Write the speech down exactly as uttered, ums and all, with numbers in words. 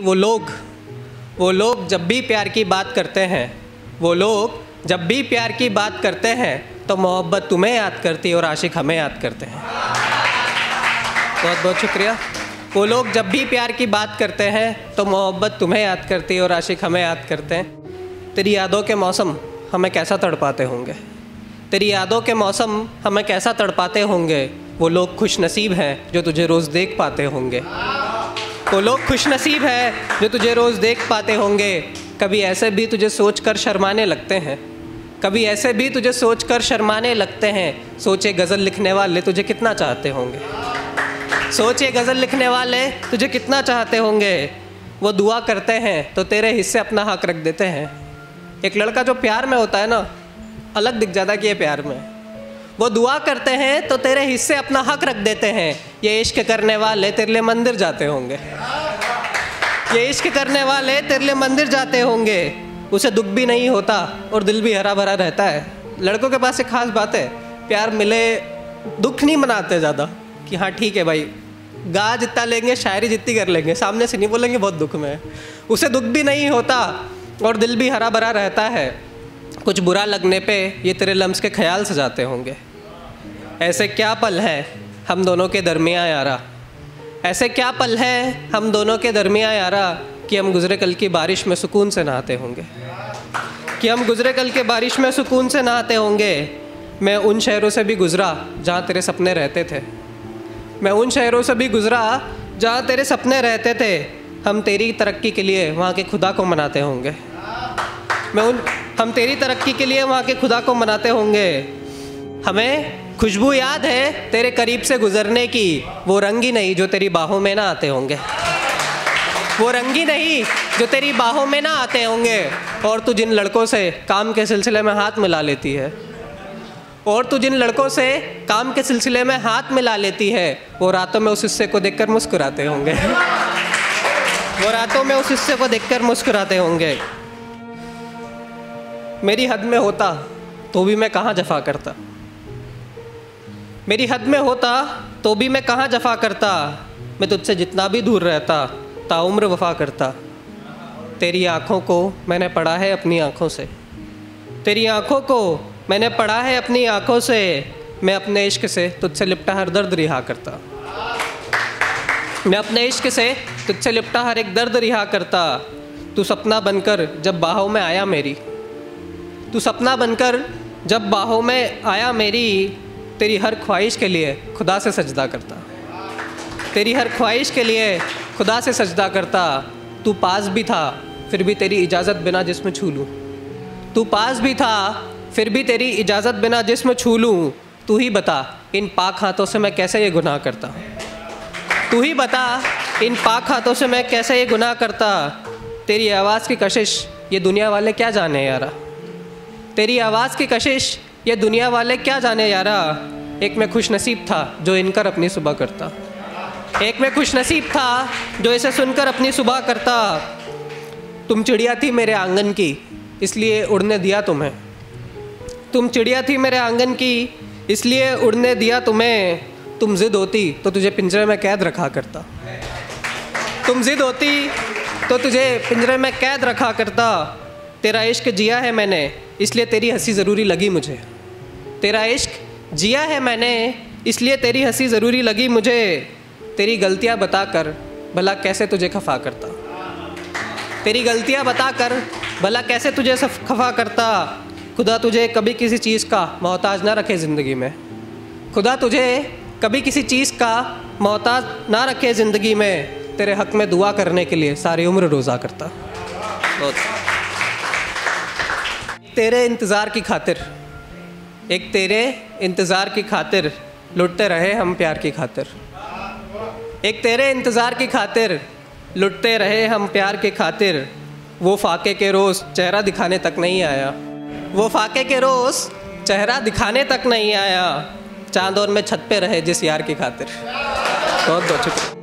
वो लोग वो लोग जब भी प्यार की बात करते हैं वो लोग जब भी प्यार की बात करते हैं तो मोहब्बत तुम्हें याद करती है और आशिक हमें याद करते हैं। बहुत बहुत शुक्रिया। वो लोग जब भी प्यार की बात करते हैं तो मोहब्बत तुम्हें याद करती है और आशिक हमें याद करते हैं। तेरी यादों के मौसम हमें कैसा तड़पाते होंगे, तेरी यादों के मौसम हमें कैसा तड़पाते होंगे। वो लोग खुश नसीब हैं जो तुझे रोज़ देख पाते होंगे। वो लोग खुश नसीब हैं जो तुझे रोज़ देख पाते होंगे। कभी ऐसे भी तुझे सोच कर शर्माने लगते हैं, कभी ऐसे भी तुझे सोच कर शर्माने लगते हैं। सोचे गज़ल लिखने वाले तुझे कितना चाहते होंगे, सोचे गज़ल लिखने वाले तुझे कितना चाहते होंगे। वो दुआ करते हैं तो तेरे हिस्से अपना हक रख देते हैं। एक लड़का जो प्यार में होता है ना, अलग दिख जाता कि ये प्यार में। वो दुआ करते हैं तो तेरे हिस्से अपना हक रख देते हैं। ये इश्क करने वाले तेरे लिए मंदिर जाते होंगे, ये इश्क करने वाले तेरे लिए मंदिर जाते होंगे। उसे दुख भी नहीं होता और दिल भी हरा भरा रहता है। लड़कों के पास एक खास बात है, प्यार मिले दुख नहीं मनाते ज़्यादा कि हाँ ठीक है भाई, गा जितना लेंगे शायरी जितनी कर लेंगे, सामने से नहीं बोलेंगे बहुत दुख में। उसे दुख भी नहीं होता और दिल भी हरा भरा रहता है। कुछ बुरा लगने पे ये तेरे लम्स के ख्याल सजाते होंगे। ऐसे क्या पल है हम दोनों के दरमियाँ यारा, ऐसे क्या पल है हम दोनों के दरमियाँ यारा कि हम गुज़रे कल की बारिश में सुकून से नहाते होंगे, कि हम गुज़रे कल के बारिश में सुकून से नहाते होंगे। मैं उन शहरों से भी गुज़रा जहाँ तेरे सपने रहते थे, मैं उन शहरों से भी गुज़रा जहाँ तेरे सपने रहते थे। हम तेरी तरक्की के लिए वहाँ के खुदा को मनाते होंगे, मैं उन हम तेरी तरक्की के लिए वहाँ के खुदा को मनाते होंगे। हमें खुशबू याद है तेरे करीब से गुज़रने की, वो रंग ही नहीं जो तेरी बाहों में ना आते होंगे, वो रंग ही नहीं जो तेरी बाहों में ना आते होंगे। और तू जिन लड़कों से काम के सिलसिले में हाथ मिला लेती है, और तू जिन लड़कों से काम के सिलसिले में हाथ मिला लेती है, वो रातों में उस हिस्से को देखकर मुस्कुराते होंगे, वो रातों में उस हिस्से को देखकर मुस्कुराते होंगे। मेरी हद में होता तो भी मैं कहाँ जफा करता, मेरी हद में होता तो भी मैं कहाँ जफा करता। मैं तुझसे जितना भी दूर रहता ताउम्र वफा करता। तेरी आँखों को मैंने पढ़ा है अपनी आँखों से, तेरी आँखों को मैंने पढ़ा है अपनी आँखों से। मैं अपने इश्क से तुझसे लिपटा हर दर्द रिहा करता, मैं अपने इश्क से तुझसे लिपटा हर एक दर्द रिहा करता। तू सपना बनकर जब बाहों में आया मेरी, तू सपना बनकर जब बाहों में आया मेरी। तेरी हर ख्वाहिश के लिए खुदा से सजदा करता, तेरी हर ख्वाहिश के लिए खुदा से सजदा करता। तू पास भी था फिर भी तेरी इजाज़त बिना जिस्म छू लूँ, तू पास भी था फिर भी तेरी इजाज़त बिना जिस्म छू लूँ। तू ही बता इन पाक हाथों से मैं कैसे ये गुनाह करता, तू ही बता इन पाक हाथों से मैं कैसे ये गुनाह करता। तेरी आवाज़ की कशिश ये दुनिया वाले क्या जाने यारा, तेरी आवाज़ की कशिश ये दुनिया वाले क्या जाने यारा। एक मैं खुश नसीब था जो इनकर अपनी सुबह करता, एक मैं खुश नसीब था जो इसे सुनकर अपनी सुबह करता। तुम चिड़िया थी मेरे आंगन की इसलिए उड़ने दिया तुम्हें, तुम चिड़िया थी मेरे आंगन की इसलिए उड़ने दिया तुम्हें। तुम ज़िद होती तो तुझे पिंजरे में कैद रखा करता, तुम ज़िद होती तो तुझे पिंजरे में कैद रखा करता। तेरा इश्क जिया है मैंने इसलिए तेरी हंसी ज़रूरी लगी मुझे, तेरा इश्क जिया है मैंने इसलिए तेरी हंसी ज़रूरी लगी मुझे। तेरी गलतियाँ बताकर भला कैसे तुझे खफा करता, तेरी गलतियाँ बताकर भला कैसे तुझे खफा करता। खुदा तुझे कभी किसी चीज़ का मोहताज ना रखे ज़िंदगी में, खुदा तुझे कभी किसी चीज़ का मोहताज ना रखे ज़िंदगी में। तेरे हक़ में दुआ करने के लिए सारी उम्र रोज़ा करता। बहुत तेरे इंतज़ार की खातिर, एक तेरे इंतज़ार की खातिर लुटते रहे हम प्यार की खातिर, एक तेरे इंतज़ार की खातिर लुटते रहे हम प्यार की खातिर। वो फाके के रोज़ चेहरा दिखाने तक नहीं आया, वो फाके के रोज़ चेहरा दिखाने तक नहीं आया। चांद और मैं छत पे रहे जिस यार की खातिर। बहुत बहुत शुक्रिया।